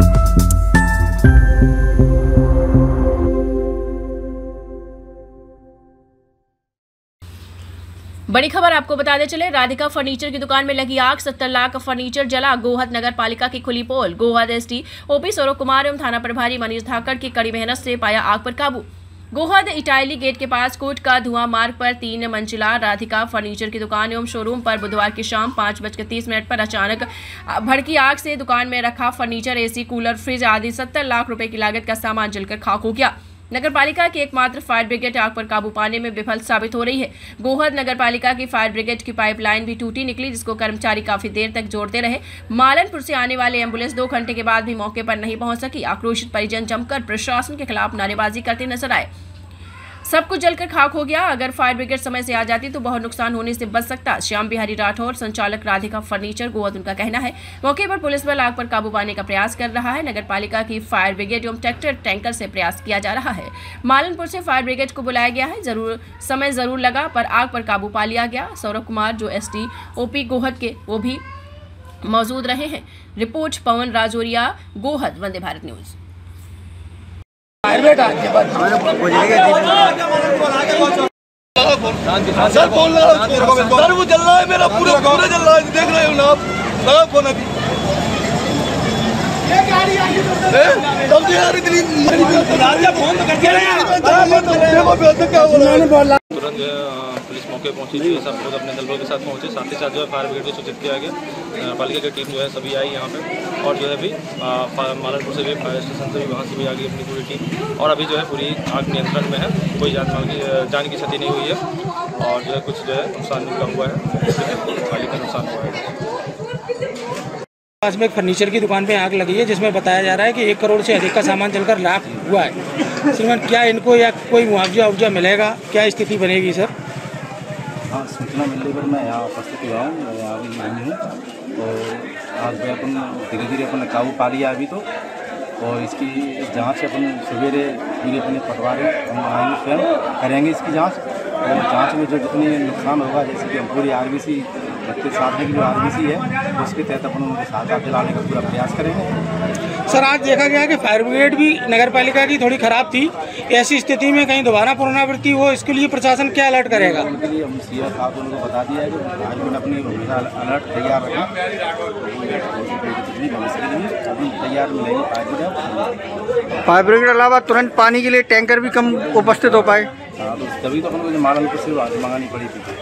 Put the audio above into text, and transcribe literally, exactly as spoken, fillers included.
बड़ी खबर आपको बताते चले, राधिका फर्नीचर की दुकान में लगी आग, सत्तर लाख का फर्नीचर जला। गोहद नगर पालिका की खुली पोल। गोहद एसडी ओपी सौरभ कुमार एवं थाना प्रभारी मनीष धाकड़ की कड़ी मेहनत से पाया आग पर काबू। गोहद इटाली गेट के पास कोट का धुआं मार्ग पर तीन मंजिला राधिका फर्नीचर की दुकान एवं शोरूम पर बुधवार की शाम पाँच बजकर तीस मिनट पर अचानक भड़की आग से दुकान में रखा फर्नीचर, एसी, कूलर, फ्रिज आदि सत्तर लाख रुपए की लागत का सामान जलकर खाक हो गया। नगर पालिका की एकमात्र फायर ब्रिगेड आग पर काबू पाने में विफल साबित हो रही है। गोहद नगर पालिका की फायर ब्रिगेड की पाइपलाइन भी टूटी निकली, जिसको कर्मचारी काफी देर तक जोड़ते रहे। मालनपुर से आने वाली एम्बुलेंस दो घंटे के बाद भी मौके पर नहीं पहुंच सकी। आक्रोशित परिजन जमकर प्रशासन के खिलाफ नारेबाजी करते नजर आए। सब कुछ जलकर खाक हो गया। अगर फायर ब्रिगेड समय से आ जाती तो बहुत नुकसान होने से बच सकता। श्याम बिहारी राठौर, संचालक राधिका फर्नीचर गोहद, उनका कहना है। मौके पर पुलिस बल आग पर काबू पाने का प्रयास कर रहा है। नगर पालिका की फायर ब्रिगेड एवं ट्रैक्टर टैंकर से प्रयास किया जा रहा है। मालनपुर से फायर ब्रिगेड को बुलाया गया है। जरूर समय जरूर लगा पर आग पर काबू पा लिया गया। सौरभ कुमार जो एस डी ओपी गोहद के, वो भी मौजूद रहे हैं। Report Pawan Rajoria, Gohad, Vande Bharat news. Sir बोल रहा है, सर वो जल रहा है, मेरा पूरा पूरा जल रहा है, देख रहे हो ना आप। लगा फोन अभी तब तो यार इतनी फोन तो करके तुरंत जो है पुलिस मौके पहुंची थी। सब लोग अपने दलों के साथ पहुंचे। साथ ही साथ जो है फायर ब्रिगेड को सूचित किया गया। पालिका की टीम जो है सभी आई यहाँ पे, और जो है अभी मालनपुर से भी फायर स्टेशन से भी वहाँ से भी आ गई अपनी पूरी टीम, और अभी जो है पूरी आग नियंत्रण में है। कोई जान माल की जान की क्षति नहीं हुई है, और जो है कुछ जो है नुकसान कम हुआ है, पालिका का नुकसान हुआ है। पास में एक फर्नीचर की दुकान पे आग लगी है, जिसमें बताया जा रहा है कि एक करोड़ से अधिक का सामान जलकर राख हुआ है। श्रीमान, क्या इनको या कोई मुआवजा उवजा मिलेगा? क्या स्थिति बनेगी सर? हाँ, सूचना मिलने पर मैं यहाँ उपस्थित हुआ हूँ, मैं यहाँ भी नहीं हूँ। तो आज में अपन धीरे धीरे अपन काबू पा लिया अभी तो, और इसकी जाँच अपन सवेरे पूरे अपने पटवारी हम आएंगे, स्वयं करेंगे इसकी जाँच। और जाँच में जो जितनी नुकसान होगा, जैसे कि हम पूरी आर बी सी रखते साधने की जो आर बी सी है, उसके तहत अपन उनके साथ साथ दिलाने का पूरा प्रयास करेंगे। सर, आज देखा गया कि फायर ब्रिगेड भी नगर पालिका की थोड़ी खराब थी। ऐसी स्थिति में कहीं दोबारा पुनरावृत्ति हो, इसके लिए प्रशासन क्या अलर्ट करेगा? उनके लिए हम सी एस साहब उनको बता दिया है कि मैनेजमेंट अपनी हमेशा अलर्ट तैयार रखा, अभी तैयार मिलेगी फायर ब्रिगेड। फायर ब्रिगेड के अलावा तुरंत पानी के लिए टैंकर भी कम उपस्थित हो पाए। हाँ, तो तभी तो अपन को मालनपुर से मंगानी पड़ी थी।